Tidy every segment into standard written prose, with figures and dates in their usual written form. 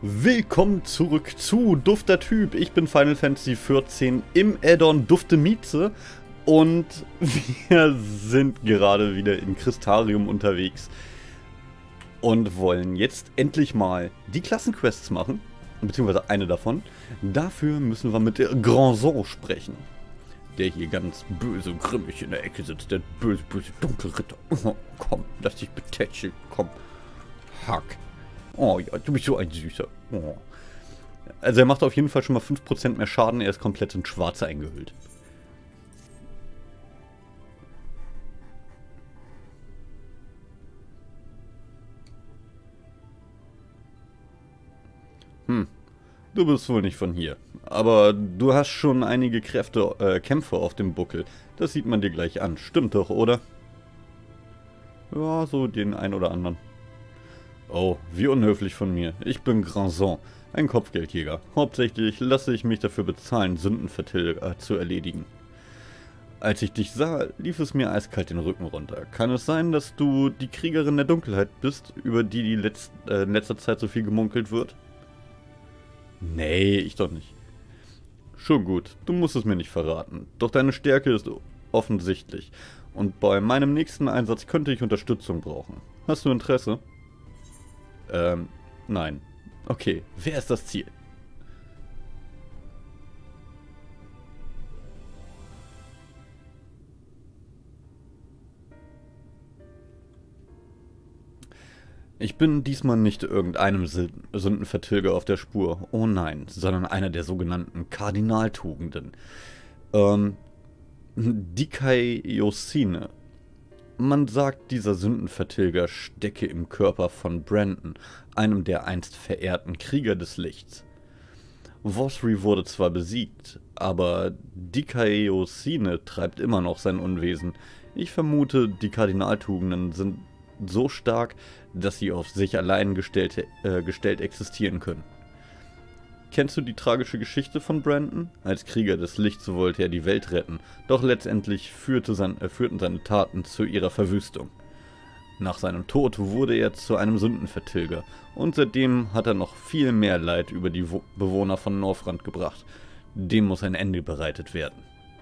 Willkommen zurück zu Dufter Typ. Ich bin Final Fantasy XIV im Add-on Dufte Mieze und wir sind gerade wieder in Crystarium unterwegs und wollen jetzt endlich mal die Klassenquests machen, beziehungsweise eine davon. Dafür müssen wir mit der Granson sprechen, der hier ganz böse und grimmig in der Ecke sitzt, der böse Dunkelritter. Oh, komm, lass dich betätscheln, komm, hack. Oh ja, du bist so ein Süßer. Oh. Also er macht auf jeden Fall schon mal 5% mehr Schaden, er ist komplett in Schwarz eingehüllt. Du bist wohl nicht von hier. Aber du hast schon einige Kämpfe auf dem Buckel. Das sieht man dir gleich an. Stimmt doch, oder? Ja, so den ein oder anderen. Oh, wie unhöflich von mir. Ich bin Granson, ein Kopfgeldjäger. Hauptsächlich lasse ich mich dafür bezahlen, Sündenvertilger zu erledigen. Als ich dich sah, lief es mir eiskalt den Rücken runter. Kann es sein, dass du die Kriegerin der Dunkelheit bist, über die in letzter Zeit so viel gemunkelt wird? Nee, ich doch nicht. Schon gut, du musst es mir nicht verraten. Doch deine Stärke ist offensichtlich. Und bei meinem nächsten Einsatz könnte ich Unterstützung brauchen. Hast du Interesse? Nein. Okay, wer ist das Ziel? Ich bin diesmal nicht irgendeinem Sündenvertilger auf der Spur. Oh nein, sondern einer der sogenannten Kardinaltugenden. Dikaiosine. Man sagt, dieser Sündenvertilger stecke im Körper von Brandon, einem der einst verehrten Krieger des Lichts. Vosri wurde zwar besiegt, aber Dikaiosine treibt immer noch sein Unwesen. Ich vermute, die Kardinaltugenden sind so stark, dass sie auf sich allein gestellt existieren können. Kennst du die tragische Geschichte von Brandon? Als Krieger des Lichts wollte er die Welt retten, doch letztendlich führten seine Taten zu ihrer Verwüstung. Nach seinem Tod wurde er zu einem Sündenvertilger und seitdem hat er noch viel mehr Leid über die Bewohner von Northrend gebracht. Dem muss ein Ende bereitet werden.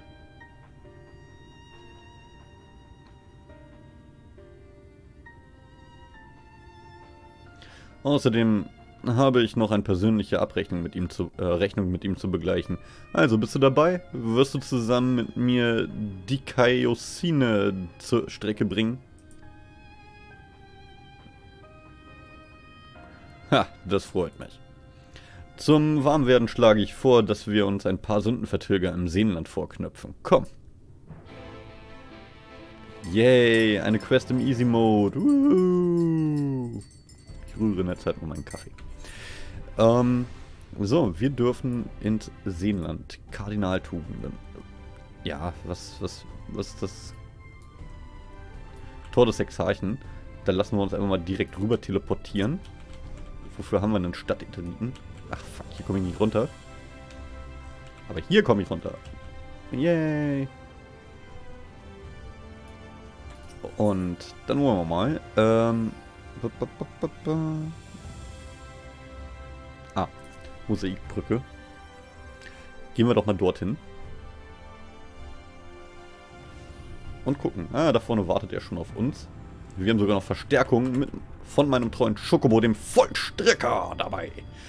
Außerdem habe ich noch eine persönliche Rechnung mit ihm zu begleichen. Also, bist du dabei? Wirst du zusammen mit mir Dikaiosine zur Strecke bringen? Ha, das freut mich. Zum Warmwerden schlage ich vor, dass wir uns ein paar Sündenvertilger im Seenland vorknöpfen. Komm! Yay, eine Quest im Easy Mode. Ich rühre in der Zeit nur meinen Kaffee. So, wir dürfen ins Seenland. Kardinaltugenden. Ja, was ist das? Tor des Exarchen. Da lassen wir uns einfach mal direkt rüber teleportieren. Wofür haben wir einen Stadteteriten? Ach fuck, hier komme ich nicht runter. Aber hier komme ich runter. Yay! Und dann wollen wir mal. Mosaikbrücke. Gehen wir doch mal dorthin. Und gucken. Ah, da vorne wartet er schon auf uns. Wir haben sogar noch Verstärkung von meinem treuen Chocobo, dem Vollstrecker, dabei.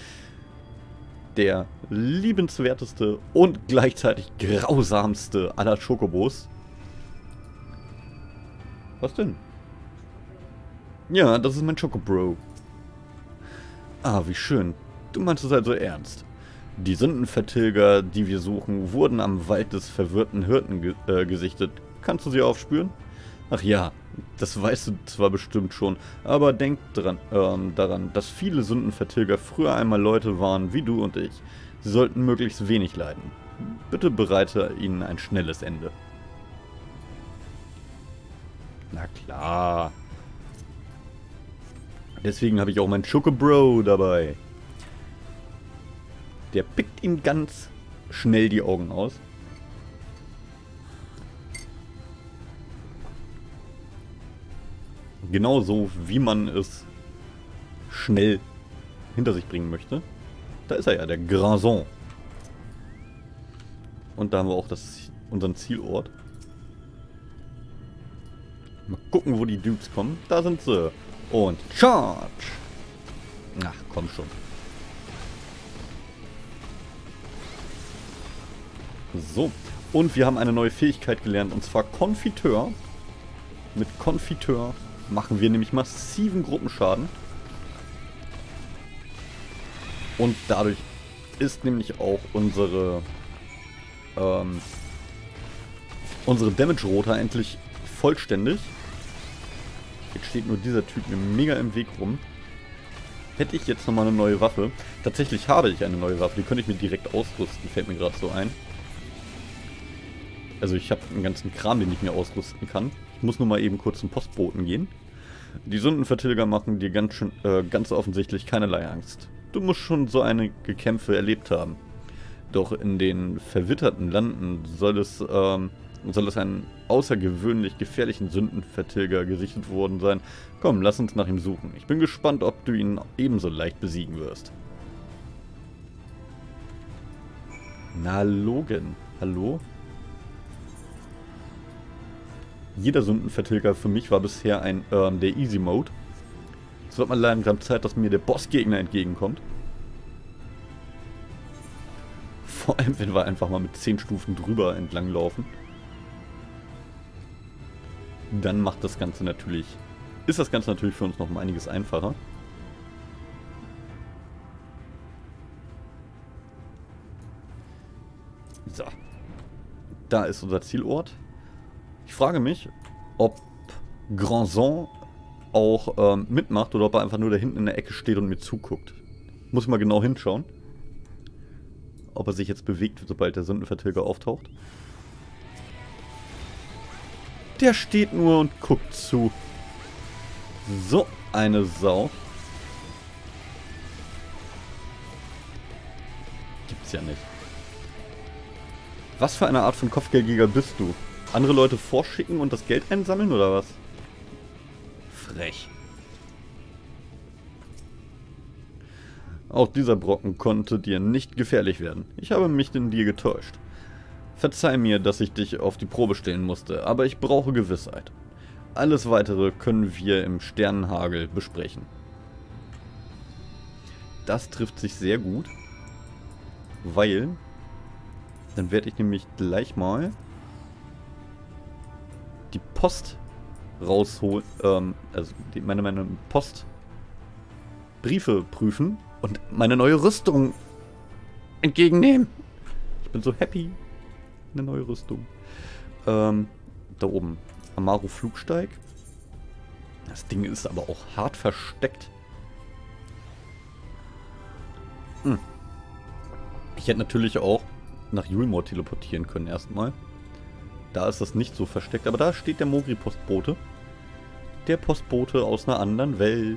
Der liebenswerteste und gleichzeitig grausamste aller Chocobos. Was denn? Ja, das ist mein Chocobro. Ah, wie schön. Du meinst es also ernst. Die Sündenvertilger, die wir suchen, wurden am Wald des verwirrten Hirten gesichtet. Kannst du sie aufspüren? Ach ja, das weißt du zwar bestimmt schon, aber denk daran, dass viele Sündenvertilger früher einmal Leute waren wie du und ich. Sie sollten möglichst wenig leiden. Bitte bereite ihnen ein schnelles Ende. Na klar. Deswegen habe ich auch meinen Chocobro dabei. Der pickt ihm ganz schnell die Augen aus. Genauso wie man es schnell hinter sich bringen möchte. Da ist er ja, der Granson. Und da haben wir auch unseren Zielort. Mal gucken, wo die Dupes kommen. Da sind sie. Und Charge! Ach, komm schon. So. Und wir haben eine neue Fähigkeit gelernt. Und zwar Konfiteur. Mit Konfiteur machen wir nämlich massiven Gruppenschaden. Und dadurch ist nämlich auch unsere Damage-Roter endlich vollständig. Jetzt steht nur dieser Typ mir mega im Weg rum. Hätte ich jetzt nochmal eine neue Waffe. Tatsächlich habe ich eine neue Waffe. Die könnte ich mir direkt ausrüsten. Fällt mir gerade so ein. Also ich habe einen ganzen Kram, den ich mir ausrüsten kann. Ich muss nur mal eben kurz zum Postboten gehen. Die Sündenvertilger machen dir ganz offensichtlich keinerlei Angst. Du musst schon so einige Kämpfe erlebt haben. Doch in den verwitterten Landen soll es einen außergewöhnlich gefährlichen Sündenvertilger gesichtet worden sein. Komm, lass uns nach ihm suchen. Ich bin gespannt, ob du ihn ebenso leicht besiegen wirst. Na, Logan. Hallo? Jeder Sündenvertilger für mich war bisher der Easy Mode. Es wird mal langsam Zeit, dass mir der Bossgegner entgegenkommt. Vor allem, wenn wir einfach mal mit 10 Stufen drüber entlang laufen. Dann ist das Ganze natürlich für uns noch um einiges einfacher. So. Da ist unser Zielort. Ich frage mich, ob Granson auch mitmacht oder ob er einfach nur da hinten in der Ecke steht und mir zuguckt. Muss ich mal genau hinschauen. Ob er sich jetzt bewegt, sobald der Sündenvertilger auftaucht. Der steht nur und guckt zu. So eine Sau. Gibt's ja nicht. Was für eine Art von Kopfgeldjäger bist du? Andere Leute vorschicken und das Geld einsammeln oder was? Frech. Auch dieser Brocken konnte dir nicht gefährlich werden. Ich habe mich in dir getäuscht. Verzeih mir, dass ich dich auf die Probe stellen musste, aber ich brauche Gewissheit. Alles Weitere können wir im Sternenhagel besprechen. Das trifft sich sehr gut, weil dann werde ich nämlich gleich mal die Post rausholen, also meine Postbriefe prüfen und meine neue Rüstung entgegennehmen. Ich bin so happy. Eine neue Rüstung. Da oben. Amaru Flugsteig. Das Ding ist aber auch hart versteckt. Ich hätte natürlich auch nach Yulmore teleportieren können erstmal. Da ist das nicht so versteckt. Aber da steht der Mogri-Postbote. Der Postbote aus einer anderen Welt.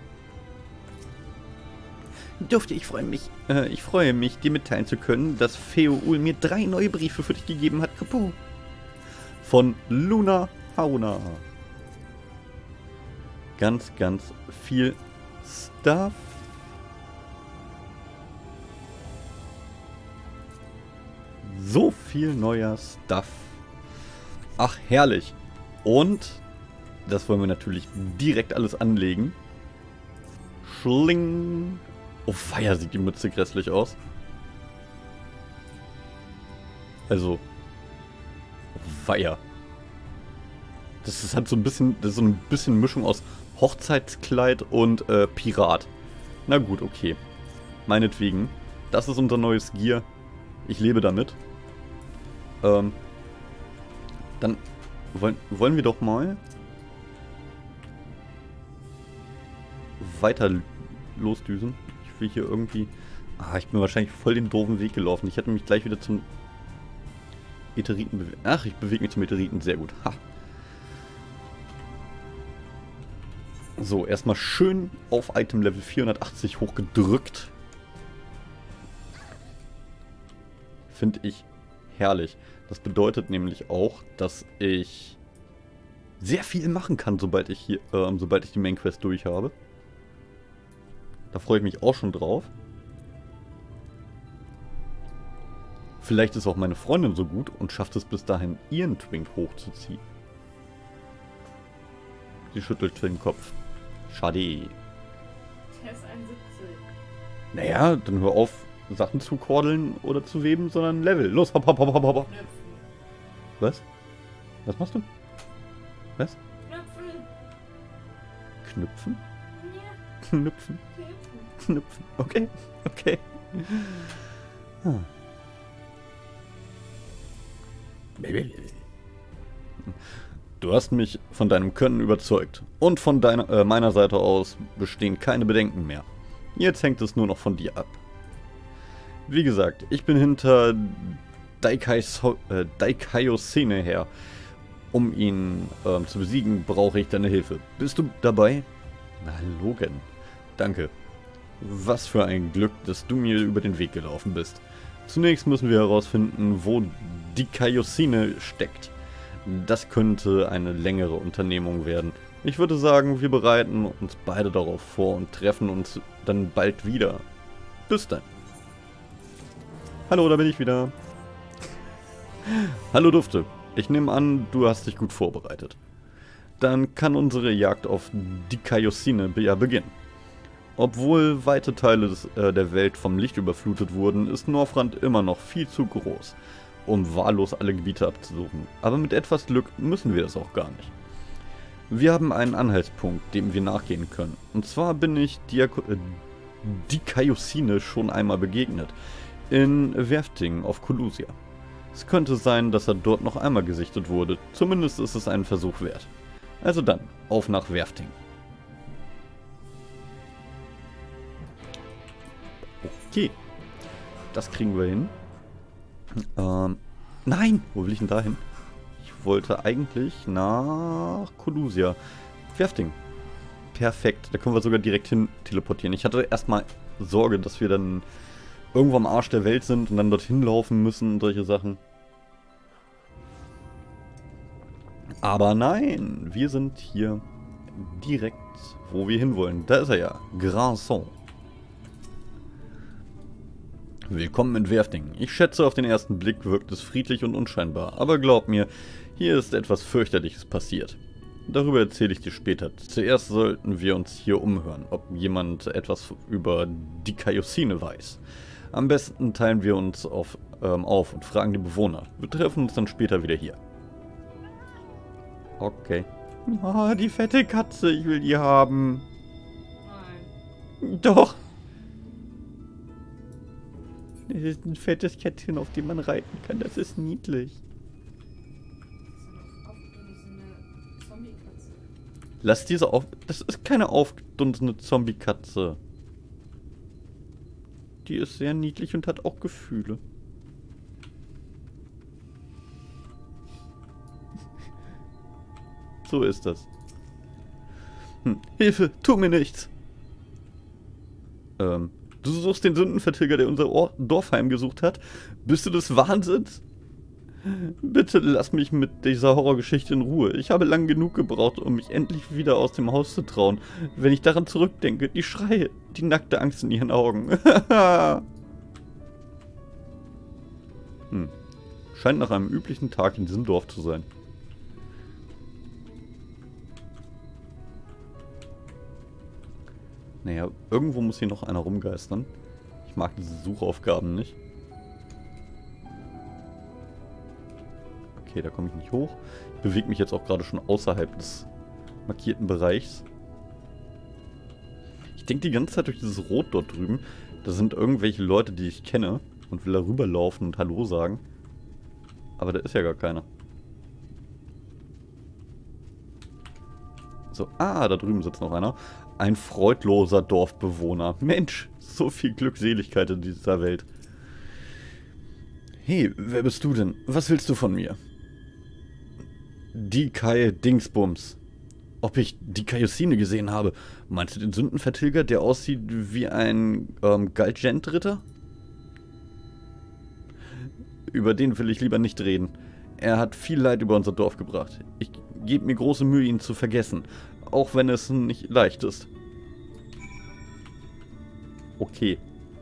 Ich freue mich, dir mitteilen zu können, dass Feoul mir 3 neue Briefe für dich gegeben hat. Kapu. Von Luna Hauna. Ganz, ganz viel Stuff. So viel neuer Stuff. Ach, herrlich. Und das wollen wir natürlich direkt alles anlegen. Schling. Oh, feier, sieht die Mütze grässlich aus. Also. Weiher. Das ist halt so ein bisschen, das ist so ein bisschen Mischung aus Hochzeitskleid und Pirat. Na gut, okay. Meinetwegen. Das ist unser neues Gear. Ich lebe damit. Dann wollen wir doch mal weiter losdüsen. Ich will hier irgendwie... ich bin wahrscheinlich voll den doofen Weg gelaufen. Ich hätte mich gleich wieder zum Ätheriten bewegt. Ach, ich bewege mich zum Ätheriten. Sehr gut. Ha. So, erstmal schön auf Item Level 480 hochgedrückt. Finde ich herrlich. Das bedeutet nämlich auch, dass ich sehr viel machen kann, sobald ich die Main Quest durch habe. Da freue ich mich auch schon drauf. Vielleicht ist auch meine Freundin so gut und schafft es bis dahin, ihren Twink hochzuziehen. Sie schüttelt den Kopf. Schade. Der ist 71. Naja, dann hör auf, Sachen zu kordeln oder zu weben, sondern Level. Los, hopp, hopp, hopp, hopp, hopp. Knöpfen. Was? Was machst du? Was? Knöpfen. Knüpfen? Ja, Knüpfen? knöpfen. Knüpfen. Okay, okay. Ah. Du hast mich von deinem Können überzeugt. Und von meiner Seite aus bestehen keine Bedenken mehr. Jetzt hängt es nur noch von dir ab. Wie gesagt, ich bin hinter Daikaiosene her. Um ihn zu besiegen, brauche ich deine Hilfe. Bist du dabei? Na, Logan. Danke. Was für ein Glück, dass du mir über den Weg gelaufen bist. Zunächst müssen wir herausfinden, wo Daikaiosene steckt. Das könnte eine längere Unternehmung werden. Ich würde sagen, wir bereiten uns beide darauf vor und treffen uns dann bald wieder. Bis dann. Hallo, da bin ich wieder. Hallo Dufte. Ich nehme an, du hast dich gut vorbereitet. Dann kann unsere Jagd auf Daikaiosene ja beginnen. Obwohl weite Teile der Welt vom Licht überflutet wurden, ist Northrend immer noch viel zu groß, um wahllos alle Gebiete abzusuchen. Aber mit etwas Glück müssen wir es auch gar nicht. Wir haben einen Anhaltspunkt, dem wir nachgehen können. Und zwar bin ich Daikaiosene schon einmal begegnet. In Werftingen auf Colusia. Es könnte sein, dass er dort noch einmal gesichtet wurde. Zumindest ist es einen Versuch wert. Also dann, auf nach Werftingen. Okay. Das kriegen wir hin. Nein! Wo will ich denn da hin? Ich wollte eigentlich nach Colusia. Werftingen. Perfekt. Da können wir sogar direkt hin teleportieren. Ich hatte erstmal Sorge, dass wir dann irgendwo am Arsch der Welt sind und dann dorthin laufen müssen und solche Sachen. Aber nein, wir sind hier direkt, wo wir hinwollen. Da ist er ja, Granson. Willkommen in Werftingen. Ich schätze, auf den ersten Blick wirkt es friedlich und unscheinbar, aber glaub mir, hier ist etwas fürchterliches passiert. Darüber erzähle ich dir später. Zuerst sollten wir uns hier umhören, ob jemand etwas über Daikaiosene weiß. Am besten teilen wir uns auf und fragen die Bewohner. Wir treffen uns dann später wieder hier. Okay. Oh, die fette Katze, ich will die haben. Nein. Doch. Das ist ein fettes Kätzchen, auf dem man reiten kann. Das ist niedlich. Das ist eine Zombie-Katze. Lass diese auf... Das ist keine aufgedunsene Zombie-Katze. Die ist sehr niedlich und hat auch Gefühle. So ist das. Hilfe, tu mir nichts. Du suchst den Sündenvertilger, der unser Dorf heimgesucht hat? Bist du des Wahnsinns? Bitte lass mich mit dieser Horrorgeschichte in Ruhe. Ich habe lang genug gebraucht, um mich endlich wieder aus dem Haus zu trauen. Wenn ich daran zurückdenke, die Schreie, die nackte Angst in ihren Augen. Scheint nach einem üblichen Tag in diesem Dorf zu sein. Naja, irgendwo muss hier noch einer rumgeistern. Ich mag diese Suchaufgaben nicht. Okay, da komme ich nicht hoch. Ich bewege mich jetzt auch gerade schon außerhalb des markierten Bereichs. Ich denke die ganze Zeit durch dieses Rot dort drüben. Da sind irgendwelche Leute, die ich kenne und will da rüberlaufen und Hallo sagen. Aber da ist ja gar keiner. So, da drüben sitzt noch einer. Ein freudloser Dorfbewohner. Mensch, so viel Glückseligkeit in dieser Welt. Hey, wer bist du denn? Was willst du von mir? Dikai Dingsbums. Ob ich Daikaiosene gesehen habe? Meinst du den Sündenvertilger, der aussieht wie ein Galgent-Ritter? Über den will ich lieber nicht reden. Er hat viel Leid über unser Dorf gebracht. Ich gebe mir große Mühe, ihn zu vergessen. Auch wenn es nicht leicht ist. okay.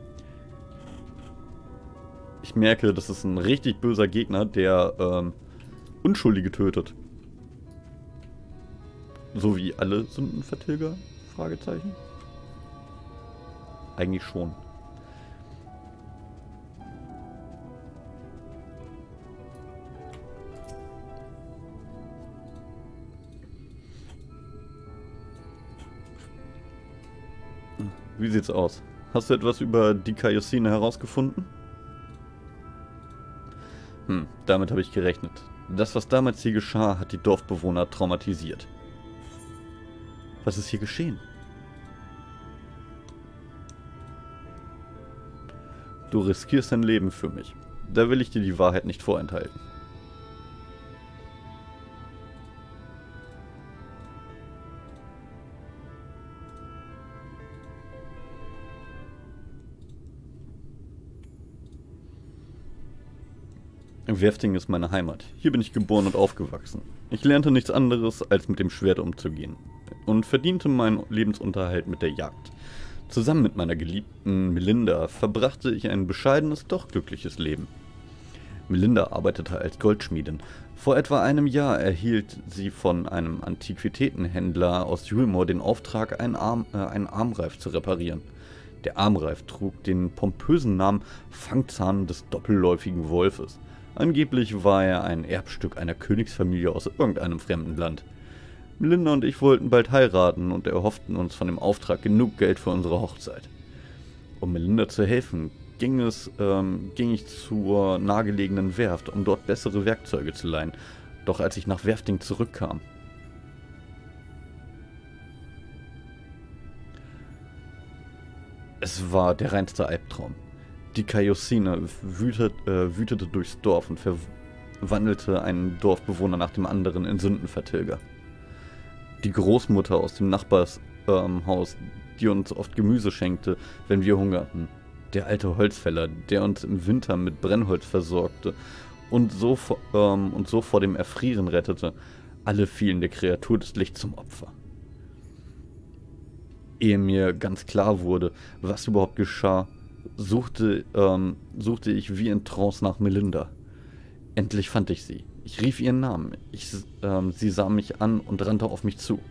Ich merke, das ist ein richtig böser Gegner, der Unschuldige tötet. So wie alle Sündenvertilger? Fragezeichen. Eigentlich schon. Wie sieht's aus? Hast du etwas über die Kaiosine herausgefunden? Damit habe ich gerechnet. Das, was damals hier geschah, hat die Dorfbewohner traumatisiert. Was ist hier geschehen? Du riskierst dein Leben für mich. Da will ich dir die Wahrheit nicht vorenthalten. Werfting ist meine Heimat. Hier bin ich geboren und aufgewachsen. Ich lernte nichts anderes, als mit dem Schwert umzugehen und verdiente meinen Lebensunterhalt mit der Jagd. Zusammen mit meiner geliebten Melinda verbrachte ich ein bescheidenes, doch glückliches Leben. Melinda arbeitete als Goldschmiedin. Vor etwa einem Jahr erhielt sie von einem Antiquitätenhändler aus Julmore den Auftrag, einen Armreif zu reparieren. Der Armreif trug den pompösen Namen Fangzahn des doppelläufigen Wolfes. Angeblich war er ein Erbstück einer Königsfamilie aus irgendeinem fremden Land. Melinda und ich wollten bald heiraten und erhofften uns von dem Auftrag genug Geld für unsere Hochzeit. Um Melinda zu helfen, ging ich zur nahegelegenen Werft, um dort bessere Werkzeuge zu leihen. Doch als ich nach Werfting zurückkam, es war der reinste Albtraum. Die Kaiosine wütete durchs Dorf und verwandelte einen Dorfbewohner nach dem anderen in Sündenvertilger. Die Großmutter aus dem Nachbarshaus, die uns oft Gemüse schenkte, wenn wir hungerten. Der alte Holzfäller, der uns im Winter mit Brennholz versorgte und so vor dem Erfrieren rettete. Alle fielen der Kreatur des Lichts zum Opfer. Ehe mir ganz klar wurde, was überhaupt geschah, suchte ich wie in Trance nach Melinda. Endlich fand ich sie. Ich rief ihren Namen. Sie sah mich an und rannte auf mich zu.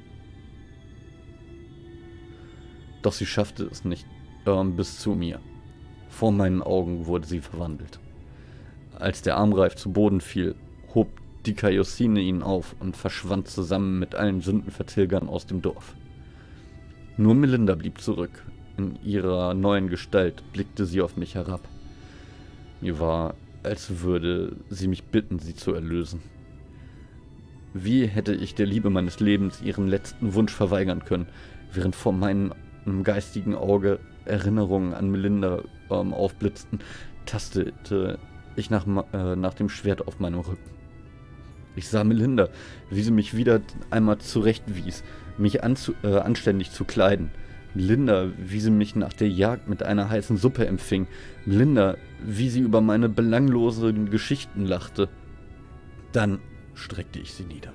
Doch sie schaffte es nicht bis zu mir. Vor meinen Augen wurde sie verwandelt. Als der Armreif zu Boden fiel, hob die Kaiosine ihn auf und verschwand zusammen mit allen Sündenvertilgern aus dem Dorf. Nur Melinda blieb zurück. In ihrer neuen Gestalt blickte sie auf mich herab. Mir war, als würde sie mich bitten, sie zu erlösen. Wie hätte ich der Liebe meines Lebens ihren letzten Wunsch verweigern können, während vor meinem geistigen Auge Erinnerungen an Melinda aufblitzten, tastete ich nach dem Schwert auf meinem Rücken. Ich sah Melinda, wie sie mich wieder einmal zurechtwies, mich anständig zu kleiden. Melinda, wie sie mich nach der Jagd mit einer heißen Suppe empfing. Melinda, wie sie über meine belanglosen Geschichten lachte. Dann streckte ich sie nieder.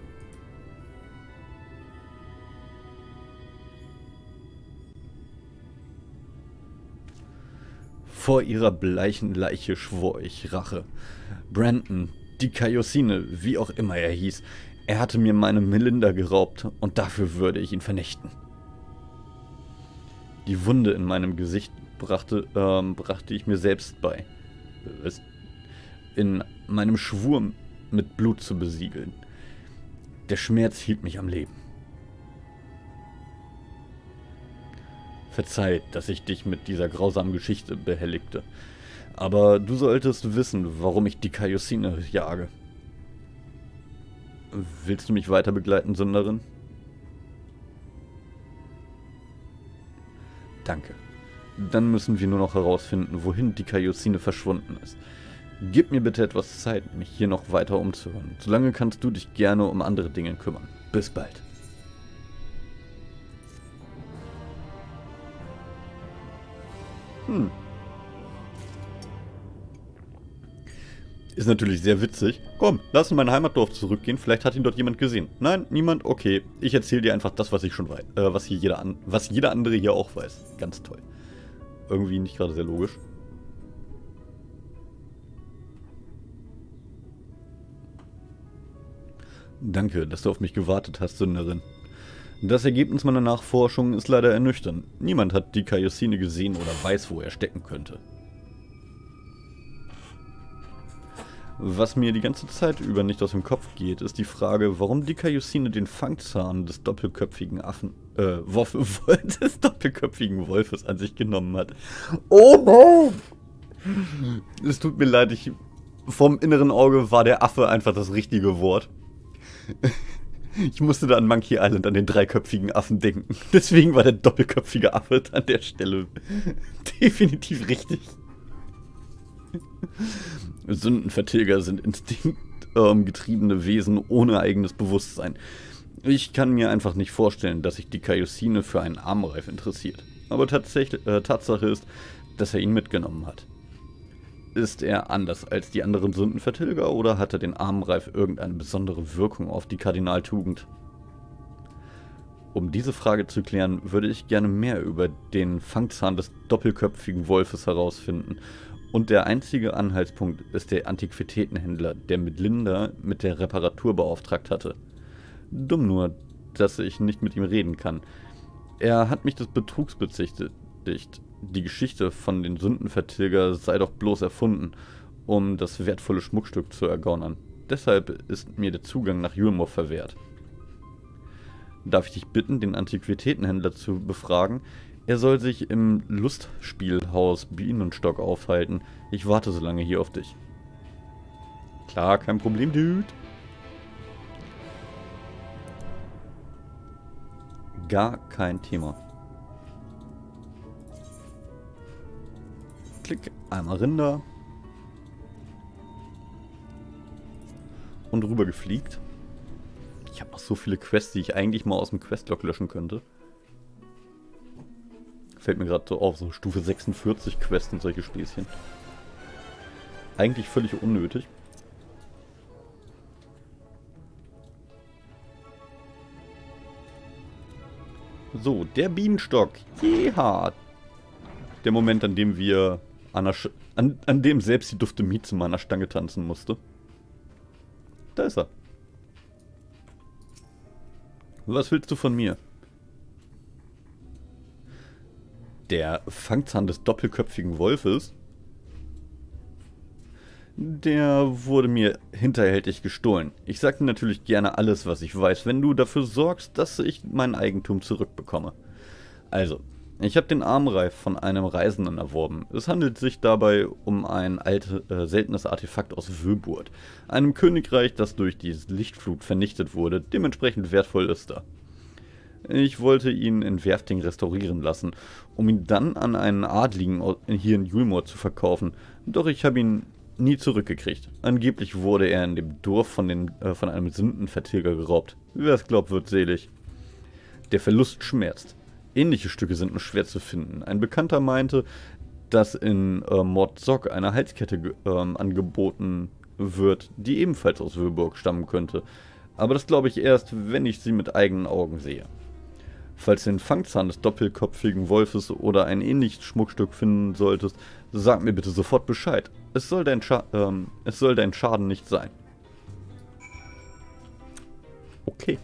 Vor ihrer bleichen Leiche schwor ich Rache. Brandon, die Kaiosine, wie auch immer er hieß, er hatte mir meine Melinda geraubt und dafür würde ich ihn vernichten. Die Wunde in meinem Gesicht brachte ich mir selbst bei, in meinem Schwur mit Blut zu besiegeln. Der Schmerz hielt mich am Leben. Verzeih, dass ich dich mit dieser grausamen Geschichte behelligte, aber du solltest wissen, warum ich die Kaiosine jage. Willst du mich weiter begleiten, Sünderin? Danke. Dann müssen wir nur noch herausfinden, wohin die Kaiosine verschwunden ist. Gib mir bitte etwas Zeit, mich hier noch weiter umzuhören. Solange kannst du dich gerne um andere Dinge kümmern. Bis bald. Ist natürlich sehr witzig. Komm, lass in mein Heimatdorf zurückgehen. Vielleicht hat ihn dort jemand gesehen. Nein, niemand? Okay. Ich erzähle dir einfach das, was ich schon weiß. Was jeder andere hier auch weiß. Ganz toll. irgendwie nicht gerade sehr logisch. Danke, dass du auf mich gewartet hast, Sünderin. Das Ergebnis meiner Nachforschung ist leider ernüchternd. Niemand hat die Kaiosine gesehen oder weiß, wo er stecken könnte. Was mir die ganze Zeit über nicht aus dem Kopf geht, ist die Frage, warum die Kaiosine den Fangzahn des doppelköpfigen des doppelköpfigen Wolfes an sich genommen hat. Oh nein! Es tut mir leid, vom inneren Auge war der Affe einfach das richtige Wort. Ich musste da an Monkey Island, an den dreiköpfigen Affen denken. Deswegen war der doppelköpfige Affe an der Stelle definitiv richtig. Sündenvertilger sind instinktgetriebene Wesen ohne eigenes Bewusstsein. Ich kann mir einfach nicht vorstellen, dass sich die Kaiosine für einen Armreif interessiert. Aber Tatsache ist, dass er ihn mitgenommen hat. Ist er anders als die anderen Sündenvertilger oder hat er den Armreif irgendeine besondere Wirkung auf die Kardinaltugend? Um diese Frage zu klären, würde ich gerne mehr über den Fangzahn des doppelköpfigen Wolfes herausfinden. Und der einzige Anhaltspunkt ist der Antiquitätenhändler, der mit Linda mit der Reparatur beauftragt hatte. Dumm nur, dass ich nicht mit ihm reden kann. Er hat mich des Betrugs bezichtigt. Die Geschichte von den Sündenvertilger sei doch bloß erfunden, um das wertvolle Schmuckstück zu ergaunern. Deshalb ist mir der Zugang nach Yulmore verwehrt. Darf ich dich bitten, den Antiquitätenhändler zu befragen? Er soll sich im Lustspielhaus Bienenstock aufhalten. Ich warte so lange hier auf dich. Klar, kein Problem, Dude. Gar kein Thema. Klick, einmal Rinder. Und rüber gefliegt. Ich habe noch so viele Quests, die ich eigentlich mal aus dem Questlog löschen könnte. Fällt mir gerade so auf, so Stufe 46 Quests und solche Späßchen. Eigentlich völlig unnötig. So, der Bienenstock. Jeha. Der Moment, an dem wir an dem selbst die dufte Mieze mal an der Stange tanzen musste. Da ist er. Was willst du von mir? Der Fangzahn des doppelköpfigen Wolfes? Der wurde mir hinterhältig gestohlen. Ich sag dir natürlich gerne alles, was ich weiß, wenn du dafür sorgst, dass ich mein Eigentum zurückbekomme. Also, ich habe den Armreif von einem Reisenden erworben. Es handelt sich dabei um ein seltenes Artefakt aus Wöburt, einem Königreich, das durch die Lichtflut vernichtet wurde. Dementsprechend wertvoll ist er. Ich wollte ihn in Werfting restaurieren lassen, um ihn dann an einen Adligen hier in Yulmore zu verkaufen. Doch ich habe ihn nie zurückgekriegt. Angeblich wurde er in dem Dorf von einem Sündenvertilger geraubt. Wer es glaubt, wird selig. Der Verlust schmerzt. Ähnliche Stücke sind nur schwer zu finden. Ein Bekannter meinte, dass in Mord Zog eine Halskette angeboten wird, die ebenfalls aus Wöburg stammen könnte. Aber das glaube ich erst, wenn ich sie mit eigenen Augen sehe. Falls du den Fangzahn des doppelköpfigen Wolfes oder ein ähnliches Schmuckstück finden solltest, sag mir bitte sofort Bescheid. Es soll dein Schaden nicht sein. Okay.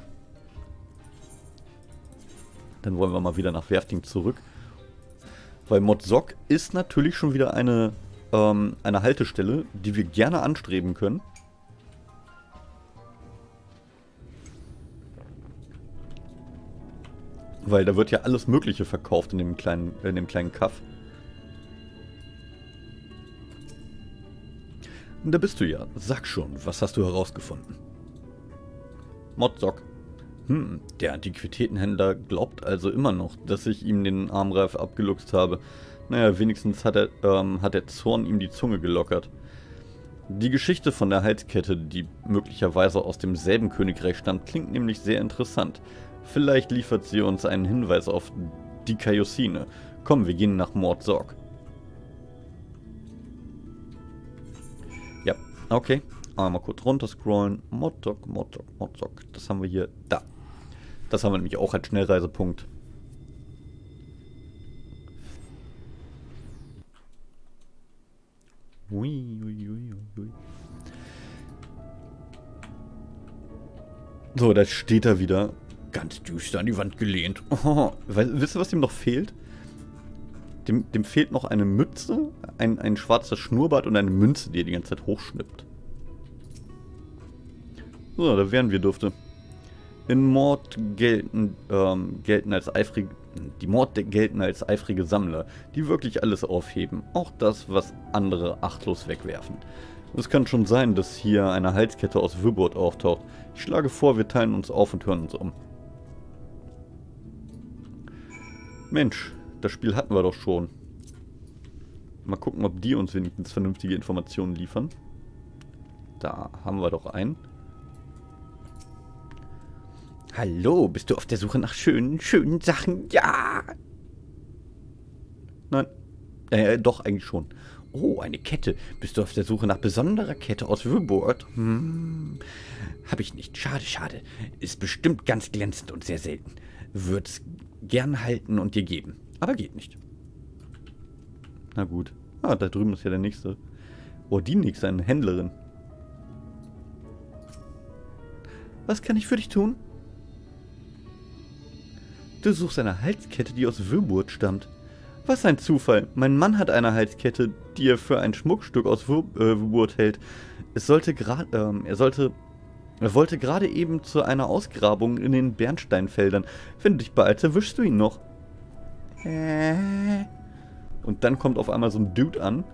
Dann wollen wir mal wieder nach Werfting zurück. Weil Mod Zog ist natürlich schon wieder eine Haltestelle, die wir gerne anstreben können. Weil da wird ja alles Mögliche verkauft in dem kleinen Kaff. Da bist du ja. Sag schon, was hast du herausgefunden? Mod Zog. Der Antiquitätenhändler glaubt also immer noch, dass ich ihm den Armreif abgeluchst habe. Naja, wenigstens hat der Zorn ihm die Zunge gelockert. Die Geschichte von der Halskette, die möglicherweise aus demselben Königreich stammt, klingt nämlich sehr interessant. Vielleicht liefert sie uns einen Hinweis auf die Kaiosine. Komm, wir gehen nach Mord Zog. Ja, okay. Einmal kurz runterscrollen. Mord Zog. Das haben wir hier. Da. Das haben wir nämlich auch als Schnellreisepunkt. Ui, ui, ui, ui. So, da steht er wieder. Ganz düster an die Wand gelehnt. Oh, wisst ihr, was ihm noch fehlt? Dem fehlt noch eine Mütze, ein schwarzer Schnurrbart und eine Münze, die er die ganze Zeit hochschnippt. So, da wären wir dürfte. In Mord gelten als eifrige... Die Mord gelten als eifrige Sammler, die wirklich alles aufheben. Auch das, was andere achtlos wegwerfen. Es kann schon sein, dass hier eine Halskette aus Wyborg auftaucht. Ich schlage vor, wir teilen uns auf und hören uns um. Mensch, das Spiel hatten wir doch schon. Mal gucken, ob die uns wenigstens vernünftige Informationen liefern. Da haben wir doch einen. Hallo, bist du auf der Suche nach schönen Sachen? Ja! Nein. Doch, eigentlich schon. Oh, eine Kette. Bist du auf der Suche nach besonderer Kette aus Wyborg? Hab ich nicht. Schade. Ist bestimmt ganz glänzend und sehr selten. Würd's gern halten und dir geben. Aber geht nicht. Na gut. Ah, da drüben ist ja der nächste. Oh, die nächste, eine Händlerin. Was kann ich für dich tun? Du suchst eine Halskette, die aus Wyborg stammt. Was ein Zufall. Mein Mann hat eine Halskette, die er für ein Schmuckstück aus Wyborg hält. Er wollte gerade eben zu einer Ausgrabung in den Bernsteinfeldern. Wenn du dich beeilst, erwischst du ihn noch. Und dann kommt auf einmal so ein Dude an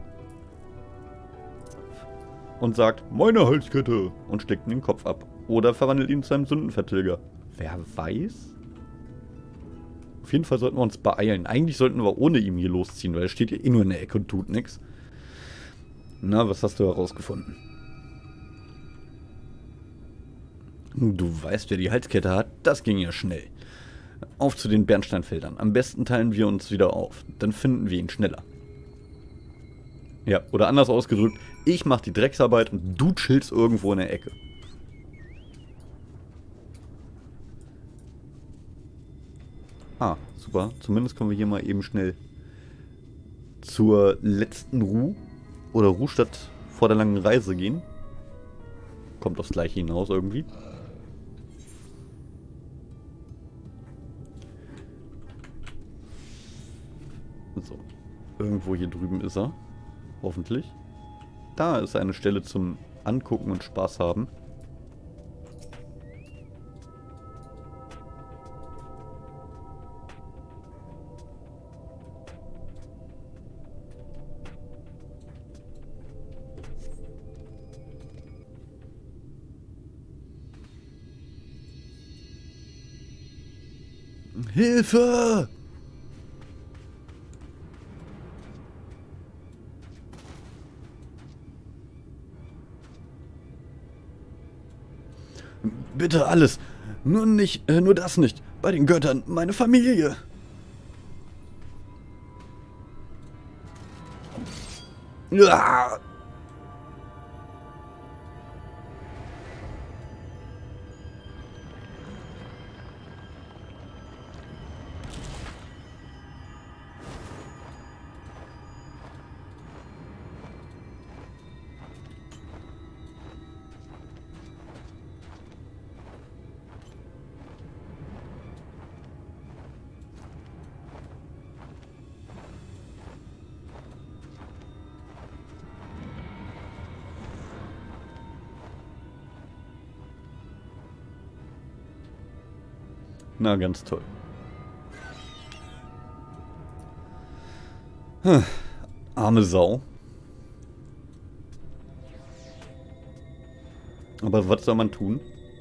und sagt, meine Halskette, und steckt ihm den Kopf ab. Oder verwandelt ihn zu einem Sündenvertilger. Wer weiß? Auf jeden Fall sollten wir uns beeilen. Eigentlich sollten wir ohne ihn hier losziehen, weil er steht ja eh nur in der Ecke und tut nichts. Na, was hast du herausgefunden? Du weißt, wer die Halskette hat? Das ging ja schnell. Auf zu den Bernsteinfeldern. Am besten teilen wir uns wieder auf. Dann finden wir ihn schneller. Ja, oder anders ausgedrückt, ich mach die Drecksarbeit und du chillst irgendwo in der Ecke. Ah, super. Zumindest können wir hier mal eben schnell zur letzten Ruhe oder Ruhestadt vor der langen Reise gehen. Kommt aufs Gleiche hinaus irgendwie. So. Irgendwo hier drüben ist er. Hoffentlich. Da ist eine Stelle zum Angucken und Spaß haben. Hilfe! Bitte alles. Nur das nicht. Bei den Göttern, meine Familie. Ah! Na, ganz toll. Arme Sau. Aber was soll man tun?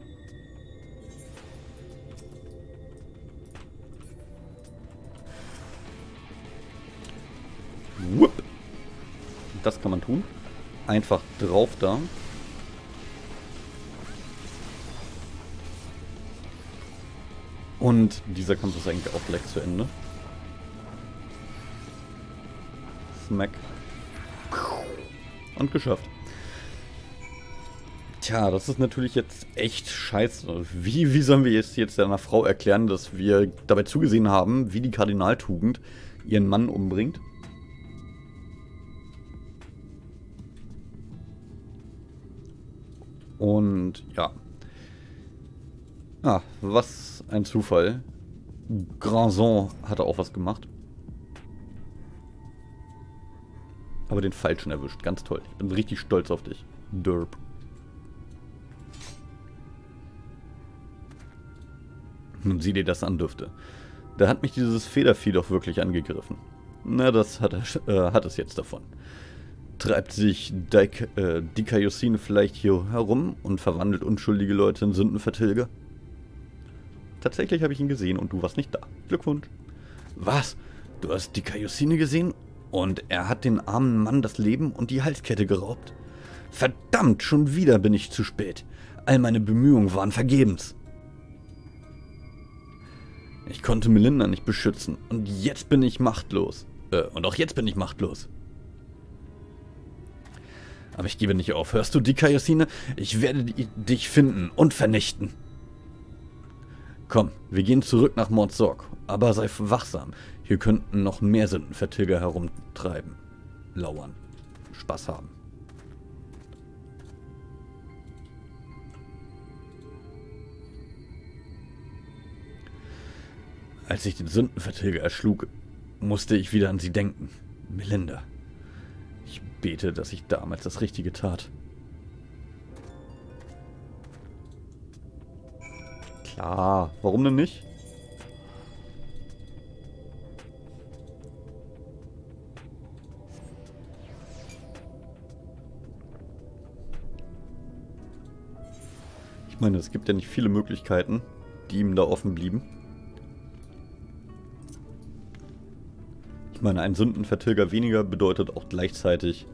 Wupp. Das kann man tun. Einfach drauf da. Und dieser Kampf ist eigentlich auch gleich zu Ende. Smack. Und geschafft. Tja, das ist natürlich jetzt echt scheiße. Wie sollen wir jetzt einer Frau erklären, dass wir dabei zugesehen haben, wie die Kardinaltugend ihren Mann umbringt? Und ja. Ah, was ein Zufall. Granson hatte auch was gemacht. Aber den Falschen erwischt. Ganz toll. Ich bin richtig stolz auf dich. Derp. Nun sieh dir das an, dürfte. Da hat mich dieses Federvieh doch wirklich angegriffen. Na, das hat es jetzt davon. Treibt sich Dicayosine vielleicht hier herum und verwandelt unschuldige Leute in Sündenvertilger? Tatsächlich habe ich ihn gesehen und du warst nicht da. Glückwunsch. Was? Du hast Dicayosine gesehen? Und er hat den armen Mann das Leben und die Halskette geraubt? Verdammt, schon wieder bin ich zu spät. All meine Bemühungen waren vergebens. Ich konnte Melinda nicht beschützen und jetzt bin ich machtlos. Und auch jetzt bin ich machtlos. Aber ich gebe nicht auf. Hörst du, Dicayosine? Ich werde dich finden und vernichten. Komm, wir gehen zurück nach Mort Sorg. Aber sei wachsam. Hier könnten noch mehr Sündenvertilger herumtreiben. Lauern. Spaß haben. Als ich den Sündenvertilger erschlug, musste ich wieder an sie denken. Melinda. Ich bete, dass ich damals das Richtige tat. Klar, warum denn nicht? Ich meine, es gibt ja nicht viele Möglichkeiten, die ihm da offen blieben. Ich meine, ein Sündenvertilger weniger bedeutet auch gleichzeitig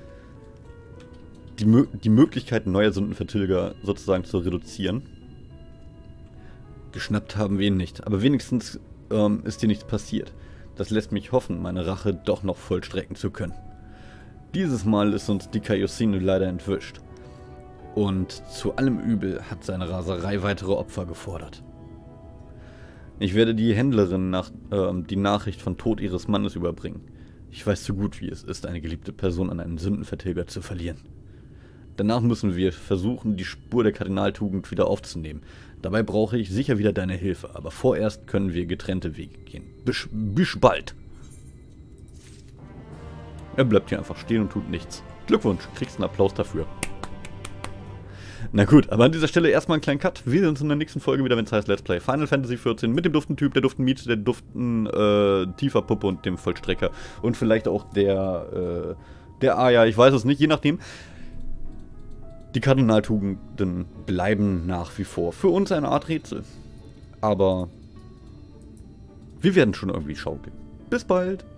die Möglichkeit neuer Sündenvertilger sozusagen zu reduzieren. Geschnappt haben wir ihn nicht, aber wenigstens ist dir nichts passiert. Das lässt mich hoffen, meine Rache doch noch vollstrecken zu können. Dieses Mal ist uns Dicayosine leider entwischt. Und zu allem Übel hat seine Raserei weitere Opfer gefordert. Ich werde die Händlerin die Nachricht von Tod ihres Mannes überbringen. Ich weiß so gut, wie es ist, eine geliebte Person an einen Sündenvertilger zu verlieren. Danach müssen wir versuchen, die Spur der Kardinaltugend wieder aufzunehmen. Dabei brauche ich sicher wieder deine Hilfe, aber vorerst können wir getrennte Wege gehen. Bis bald! Er bleibt hier einfach stehen und tut nichts. Glückwunsch, kriegst einen Applaus dafür. Na gut, aber an dieser Stelle erstmal einen kleinen Cut. Wir sehen uns in der nächsten Folge wieder, wenn es heißt Let's Play Final Fantasy XIV mit dem Duften-Typ, der Duften-Miet, der Duften-Tiefer-Puppe und dem Vollstrecker. Und vielleicht auch der Aya, ich weiß es nicht, je nachdem. Die Kardinaltugenden bleiben nach wie vor für uns eine Art Rätsel. Aber wir werden schon irgendwie schaukeln. Bis bald!